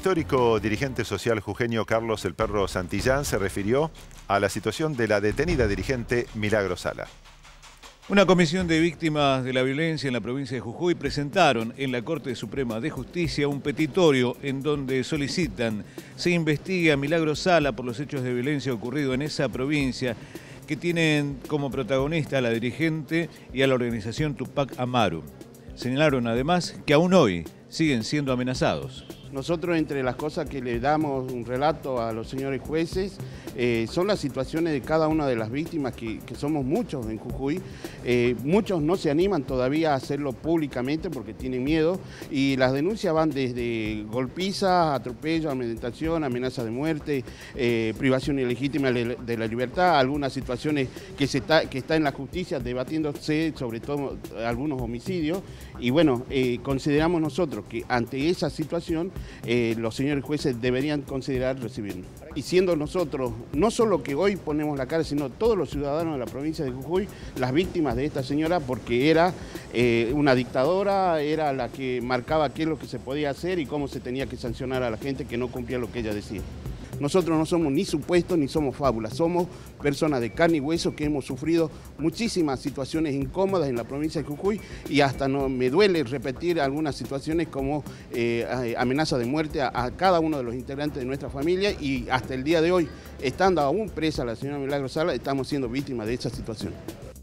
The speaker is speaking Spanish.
histórico dirigente social jujeño Carlos "El Perro" Santillán se refirió a la situación de la detenida dirigente Milagro Sala. Una comisión de víctimas de la violencia en la provincia de Jujuy presentaron en la Corte Suprema de Justicia un petitorio en donde solicitan se investigue a Milagro Sala por los hechos de violencia ocurridos en esa provincia, que tienen como protagonista a la dirigente y a la organización Tupac Amaru. Señalaron además que aún hoy siguen siendo amenazados. Nosotros, entre las cosas que le damos un relato a los señores jueces, son las situaciones de cada una de las víctimas, que somos muchos en Jujuy. Muchos no se animan todavía a hacerlo públicamente porque tienen miedo, y las denuncias van desde golpizas, atropello, amedrentación, amenaza de muerte, privación ilegítima de la libertad, algunas situaciones que está en la justicia debatiéndose, sobre todo algunos homicidios. Y bueno, consideramos nosotros que ante esa situación los señores jueces deberían considerar recibirnos. Y siendo nosotros, no solo que hoy ponemos la cara, sino todos los ciudadanos de la provincia de Jujuy, las víctimas de esta señora, porque era una dictadora, era la que marcaba qué es lo que se podía hacer y cómo se tenía que sancionar a la gente que no cumplía lo que ella decía. Nosotros no somos ni supuestos ni somos fábulas, somos personas de carne y hueso que hemos sufrido muchísimas situaciones incómodas en la provincia de Jujuy, y hasta me duele repetir algunas situaciones como amenaza de muerte a cada uno de los integrantes de nuestra familia, y hasta el día de hoy, estando aún presa la señora Milagro Sala, estamos siendo víctimas de esa situación.